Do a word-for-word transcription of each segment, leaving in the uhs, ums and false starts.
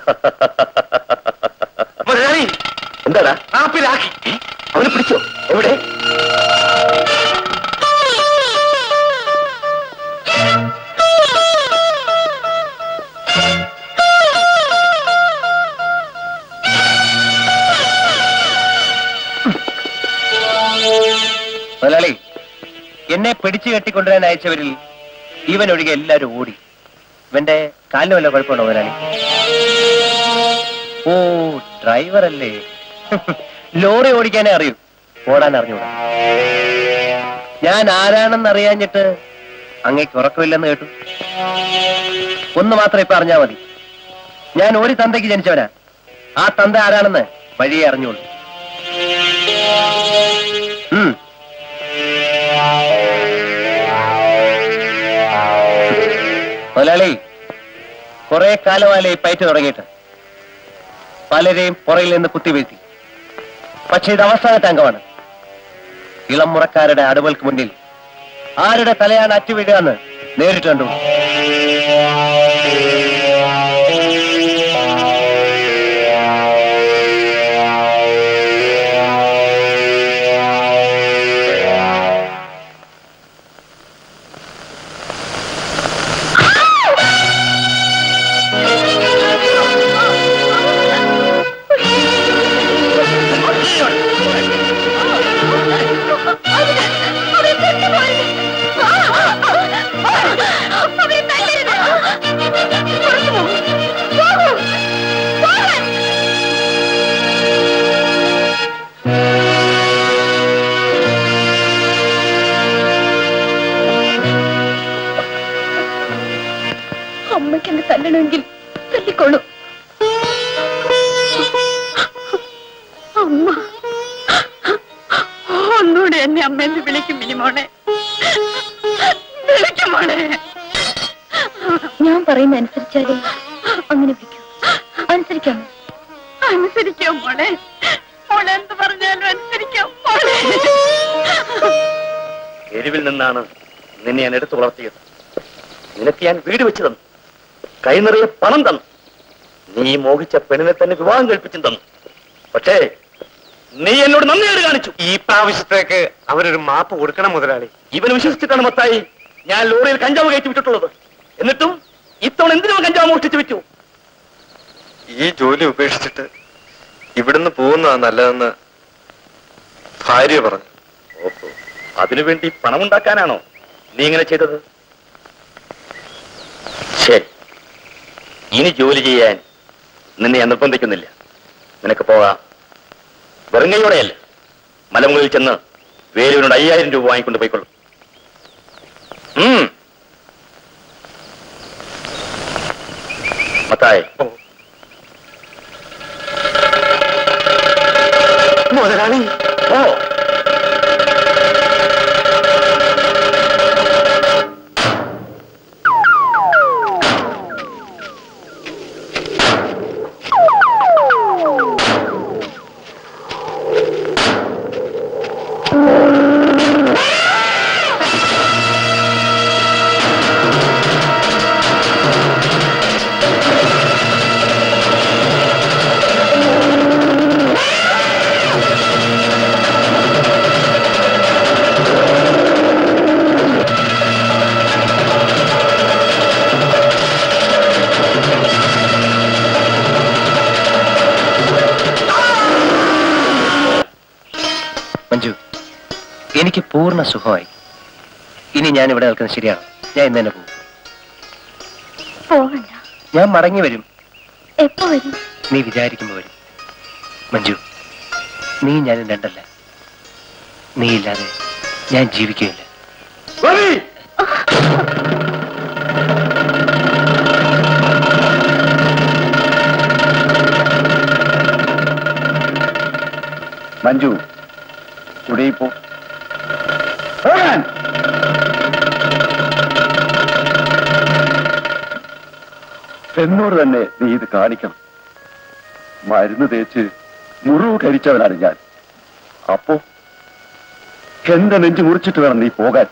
എന്താടാ അവനെ പിടിച്ചോ? എവിടെ? മുതലാളി, എന്നെ പിടിച്ചു കെട്ടിക്കൊണ്ടുവരാൻ അയച്ചവരിൽ ഇവൻ ഒഴികെ എല്ലാവരും ഓടി. ഇവന്റെ കാലിന് വല്ല കുഴപ്പമുണ്ടോ മുതലാളി? ഓ, ഡ്രൈവർ അല്ലേ? ലോറി ഓടിക്കാനേ അറിയൂ, ഓടാൻ അറിഞ്ഞൂടാ. ഞാൻ ആരാണെന്ന് അറിയാഞ്ഞിട്ട് അങ്ങേക്ക് ഉറക്കമില്ലെന്ന് കേട്ടു. ഒന്ന് മാത്രം ഇപ്പൊ അറിഞ്ഞാ മതി, ഞാൻ ഒരു തന്തയ്ക്ക് ജനിച്ചവനാ. ആ തന്ത ആരാണെന്ന് വഴിയെ അറിഞ്ഞോളൂ. ഉം മുതലാളി, കുറെ കാലമാലേ പയറ്റ് തുടങ്ങിയിട്ട് പലരെയും പുറയിൽ നിന്ന് കുത്തിവീഴ്ത്തി. പക്ഷെ ഇത് അവസാനത്തെ അംഗമാണ്. ഇളം മുറക്കാരുടെ അടുവൽക്ക് മുന്നിൽ ആരുടെ തലയാണ് അറ്റുവീഴുക എന്ന് നേരിട്ട് കണ്ടു. അമ്മയ്ക്കെന്നെ തല്ലണമെങ്കിൽ തല്ലിക്കൊള്ളൂ. അമ്മ ഒന്നുകൂടെ എന്നെ അമ്മയെന്ന് വിളിക്കും മിനിമോളെ, വിളിക്കും മോളെ. ഞാൻ പറയുന്ന അനുസരിച്ചാലേ അങ്ങനെ വിളിക്കൂ. അനുസരിക്കാമോ? അനുസരിക്കാം മോളെ. മോളെ എന്ത് പറഞ്ഞാലും അനുസരിക്കാം മോളെ. എരിവിൽ നിന്നാണ് നിന്നെ ഞാൻ എടുത്തു വളർത്തിയത്. നിനക്ക് ഞാൻ വീട് വെച്ച് തന്നു, കൈ നിറയെ പണം തന്നു, നീ മോഹിച്ച പെണ്ണിനെ തന്നെ വിവാഹം കഴിപ്പിച്ചും തന്നു. പക്ഷേ നീ എന്നോട് നന്ദിയേട് കാണിച്ചു. ഈ പ്രാവശ്യത്തേക്ക് അവരൊരു മാപ്പ് കൊടുക്കണം മുതലാളി. ഇവൻ വിശ്വസിച്ചിട്ടാണ് മത്തായി ഞാൻ ലോറിയിൽ കഞ്ചാവ് കയറ്റി വിട്ടിട്ടുള്ളത്. എന്നിട്ടും ഇത്തവണ എന്തിനോ കഞ്ചാവ് മോഷ്ടിച്ചു വിറ്റു. ഈ ജോലി ഉപേക്ഷിച്ചിട്ട് ഇവിടുന്ന് പോകുന്നതാ നല്ലതെന്ന് ഭാര്യ പറഞ്ഞു. ഓഹോ, അതിനുവേണ്ടി പണമുണ്ടാക്കാനാണോ നീ ഇങ്ങനെ ചെയ്തത്? ശരി, ഇനി ജോലി ചെയ്യാൻ നിന്നെ ഞാൻ നിർബന്ധിക്കുന്നില്ല. നിനക്ക് പോകാം. വെറുങ്ങയോടെയല്ല, മലമുകളിൽ ചെന്ന് വേലുവിനോട് അയ്യായിരം രൂപ വാങ്ങിക്കൊണ്ട് പോയിക്കൊള്ളും. മത്തായി, മുതലാളി ഓ മഞ്ജു, എനിക്ക് പൂർണ്ണ സുഖമായി. ഇനി ഞാൻ ഇവിടെ നിൽക്കുന്നത് ശരിയാണ്. ഞാൻ ഇന്ന് തന്നെ പോകും. പോകണ്ട. ഞാൻ മടങ്ങി വരും. എപ്പോ വരും? നീ വിചാരിക്കുമ്പോ വരും. മഞ്ജു, നീ ഞാനും രണ്ടല്ല. നീ ഇല്ലാതെ ഞാൻ ജീവിക്കുകയില്ല. മഞ്ജു, ഇവിടെ പോ. എന്നോട് തന്നെ നീ ഇത് കാണിക്കണം. മരുന്ന് തേച്ച് മുറിവ് കരിച്ചവനാണ് ഞാൻ. അപ്പോ എന്റെ നെഞ്ചു മുറിച്ചിട്ട് വേണം നീ പോകാൻ.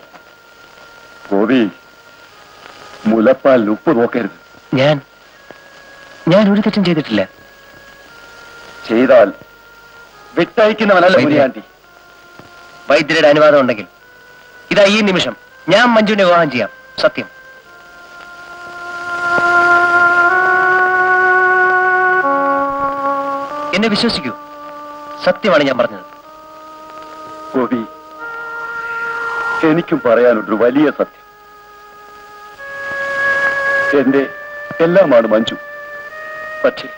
ഗോപി, മുലപ്പാൽ ഉപ്പ് നോക്കരുത്. ഞാൻ ഞാൻ ഒരു തെറ്റും ചെയ്തിട്ടില്ല. ചെയ്താൽ വിട്ടയക്കുന്നവനല്ല മുനിയാണ്ടി. വൈദ്യരുടെ അനുവാദം ഉണ്ടെങ്കിൽ ഇതാ ഈ നിമിഷം ഞാൻ മഞ്ജുവിനെ വിവാഹം ചെയ്യാം. സത്യം. എന്നെ വിശ്വസിക്കൂ, സത്യമാണ് ഞാൻ പറഞ്ഞത്. ഗോപി, എനിക്കും പറയാനുണ്ട് വലിയ സത്യം. എന്റെ എല്ലാമാണ് മഞ്ജു. പക്ഷേ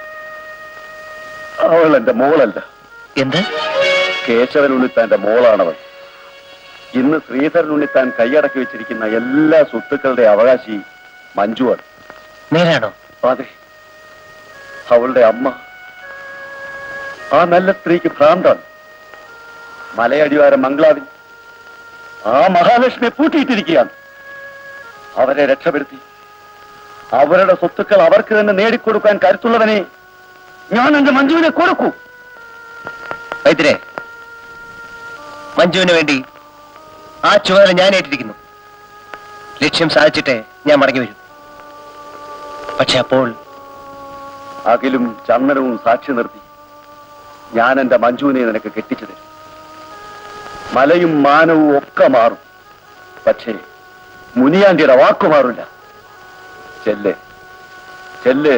അവൾ എന്റെ മോളല്ല. എന്ത്? കേശവൻ ഉണ്ണിത്താന്റെ മോളാണവൾ. ഇന്ന് ശ്രീധരൻ ഉണ്ണിത്താൻ കൈയടക്കി വെച്ചിരിക്കുന്ന എല്ലാ സ്വത്തുക്കളുടെ അവകാശി മഞ്ജുവാണ്. നേരാണോ? അതെ. അവളുടെ അമ്മ ആ നല്ല സ്ത്രീക്ക് ഭ്രാന്താണ്. മലയടിവാരം മംഗളാവിൽ ആ മഹാലക്ഷ്മിയെ പൂട്ടിയിട്ടിരിക്കുകയാണ്. അവരെ രക്ഷപ്പെടുത്തി അവരുടെ സ്വത്തുക്കൾ അവർക്ക് തന്നെ നേടിക്കൊടുക്കാൻ കരുത്തുള്ളവനെ ഞാൻ എന്റെ മഞ്ജുവിനെ കൊടുക്കൂ. വൈദ്യരെ, മഞ്ജുവിന് വേണ്ടി ആ ചുമതല ഞാൻ ഏറ്റിരിക്കുന്നു. ലക്ഷ്യം സാധിച്ചിട്ടേ ഞാൻ മടങ്ങി വരും. പക്ഷെ അപ്പോൾ അകിലും ചന്ദനവും സാക്ഷി നിർത്തി ഞാൻ എന്റെ മഞ്ജുവിനെ നിനക്ക് കെട്ടിച്ചു തരും. മലയും മാനവും ഒക്കെ മാറും, പക്ഷേ മുനിയാണ്ടിയുടെ വാക്കു മാറില്ല. ചെല്ല് ചെല്ല്.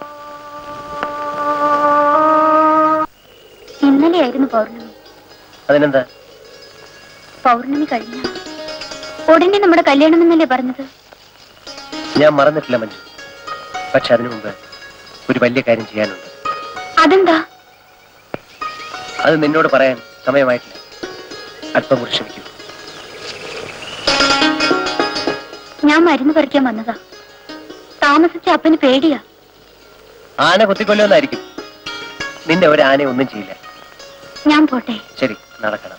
ഇന്നലെയായിരുന്നു പൗർണമി. അതിനെന്താ? പൗർണമി കഴിഞ്ഞ ഉടനെ നമ്മുടെ കല്യാണം എന്നല്ലേ പറഞ്ഞത്? ഞാൻ മറന്നിട്ടില്ല മഞ്ജു. പക്ഷെ അതിനു മുമ്പ് ഒരു വലിയ കാര്യം ചെയ്യാനുണ്ട്. അതെന്താ? അത് നിന്നോട് പറയാൻ സമയമായിട്ടില്ല. അല്പം കൂടി ക്ഷമിക്കൂ. ഞാൻ മരുന്ന് പറിക്കാൻ വന്നതാ. താമസിച്ച അപ്പന് പേടിയാ. ആന കുത്തിക്കൊല്ലുമെന്നായിരിക്കും. നിന്റെ ഒരു ആനയെ ഒന്നും ചെയ്യില്ല. ഞാൻ പോട്ടെ. ശരി, നടക്കണം.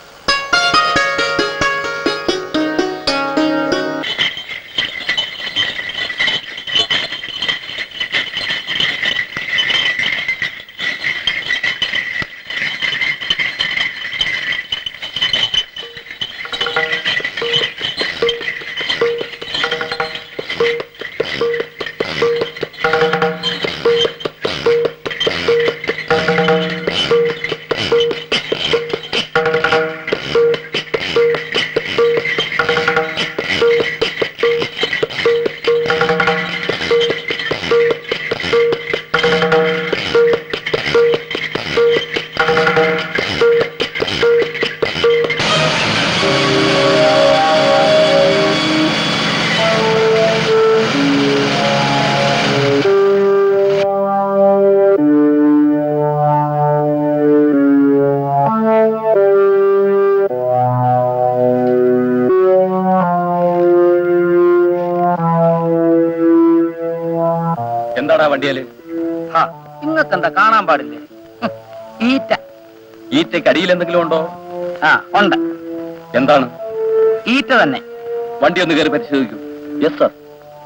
എന്താടാ വണ്ടിയാല്? ഇങ്ങക്കെന്താ കാണാൻ പാടില്ലേ? ഈറ്റ. ഈറ്റയ്ക്ക് അടിയിൽ എന്തെങ്കിലും ഉണ്ടോ? ആ ഉണ്ട്. എന്താണ്? ഈറ്റ തന്നെ. വണ്ടി ഒന്ന് കയറി പരിശോധിക്കൂ. Yes sir.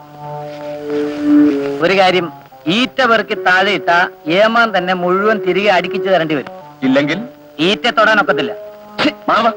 ഒരു കാര്യം, ഈറ്റ പെറുക്കി താഴെ ഇട്ട ഏമാൻ തന്നെ മുഴുവൻ തിരികെ അടുക്കിച്ചു തരേണ്ടി വരും. ഇല്ലെങ്കിൽ ഈറ്റ തൊടാനൊക്കത്തില്ല. മാമ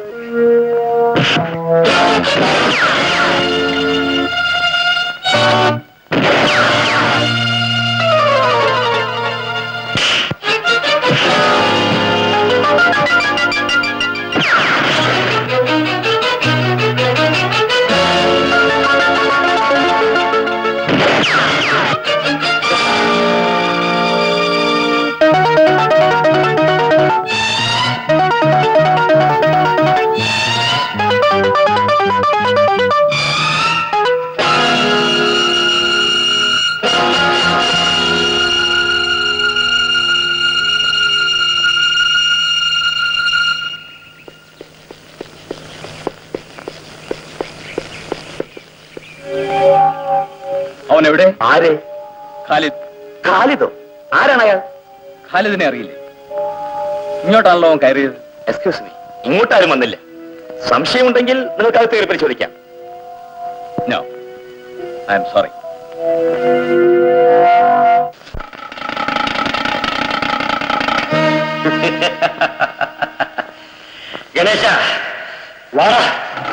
എവിടെ? ആരെ? ഖാലിദ്. ഖാലിദോ? ആരാണ് അയാൾ? ഖാലിദിനെ അറിയില്ലേ? ഇങ്ങോട്ടാണല്ലോ അവൻ കയറിയത്. എക്സ്ക്യൂസ് മീ, ഇങ്ങോട്ടാരും വന്നില്ല. സംശയമുണ്ടെങ്കിൽ നിങ്ങൾക്ക് അകത്ത് കയറി പരിശോധിക്കാം. No, I'm sorry. Ganesha, വാ.